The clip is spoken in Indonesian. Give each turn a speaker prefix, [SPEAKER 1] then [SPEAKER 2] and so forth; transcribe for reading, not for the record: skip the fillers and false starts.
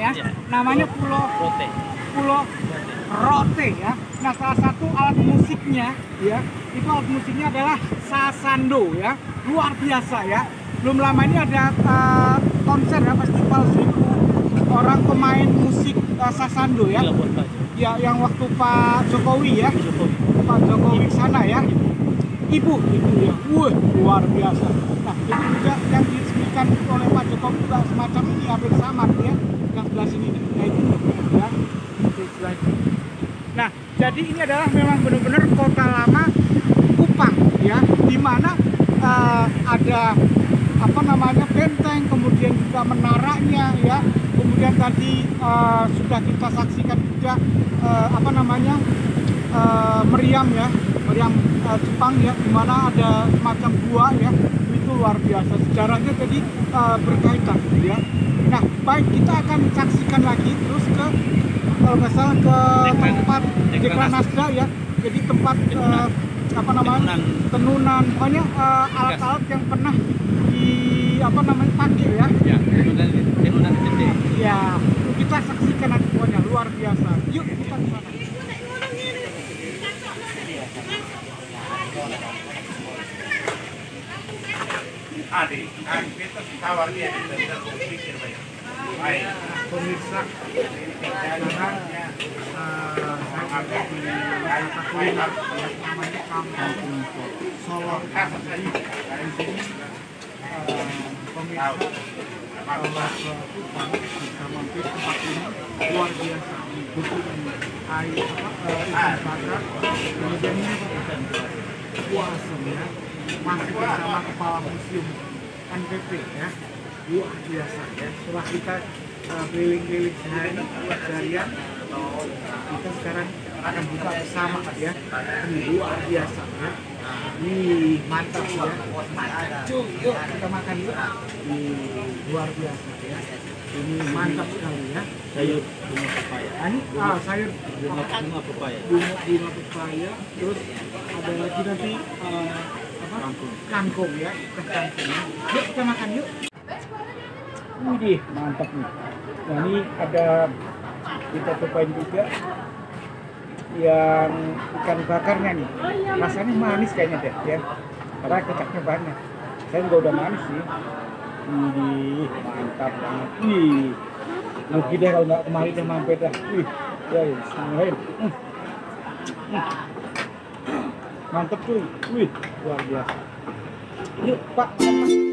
[SPEAKER 1] ya.
[SPEAKER 2] Ya.
[SPEAKER 1] Namanya Pulau
[SPEAKER 2] Rote.
[SPEAKER 1] Pulau Rote ya. Nah, salah satu alat musiknya ya, itu alat musiknya adalah sasando ya. Luar biasa ya. Belum lama ini ada konser ya, festival 1.000 orang pemain musik sasando ya. Ya, yang waktu Pak Jokowi ya. Pak Jokowi sana ya. Ibu ya. Wah, luar biasa. Nah, itu juga yang diresmikan oleh Pak Jokowi juga semacam ini hampir sama ya. Yang sebelah sini nih. Nah, itu ya. Itu sebelah ini. Nah, jadi ini adalah memang benar-benar kota lama Kupang ya, di mana ada apa namanya benteng, kemudian juga menaranya ya, kemudian tadi sudah kita saksikan juga apa namanya meriam ya, meriam Jepang ya, di mana ada semacam gua ya, itu luar biasa sejarahnya jadi berkaitan ya. Nah, baik, kita akan saksikan lagi terus ke kalau nggak salah ke tempat Dekranasda ya, jadi tempat apa namanya tenunan, pokoknya alat-alat yang pernah di apa namanya pakai ya.
[SPEAKER 2] Ya, tenunan gede.
[SPEAKER 1] Ya, kita saksikan nanti pokoknya luar biasa. Yuk kita ke sana.
[SPEAKER 3] Adik, kan kita tawarnya kita berpikir baik. Baik,
[SPEAKER 1] Pemirsa, sekarang saya di wisata kuliner namanya Kampung Solo. Jadi di sini pemirsa kalau ke Kupang bisa mampir tempat ini luar biasa. Butuh air ikan bakar, kemudian ini puasa ya, masih bersama kepala museum NPP ya. Luar biasa ya. Setelah kita keliling-keliling seharian, kita sekarang akan buka bersama ya. Ini luar biasa ya. Ini mantap ya. Yuk kita makan yuk. Ini luar biasa ya. Ini mantap sekali ya.
[SPEAKER 2] Sayur bunga pepaya.
[SPEAKER 1] Ini sayur
[SPEAKER 2] Bunga pepaya.
[SPEAKER 1] bunga pepaya. Terus ada lagi nanti apa? Kangkung ya. Kangkung ya. Yuk kita makan yuk. Wih, mantap nih. Nah, ini ada kita cobain juga yang ikan bakarnya nih. Rasanya manis kayaknya deh ya. Karena kecapnya banyak. Saya juga udah manis sih. Wih, mantap banget. Wih, rugi deh kalau nggak kemarin deh mampir dah. Wih, ya, bismillahirrahmanirrahim. Mantap cuy. Wih, luar biasa. Yuk Pak.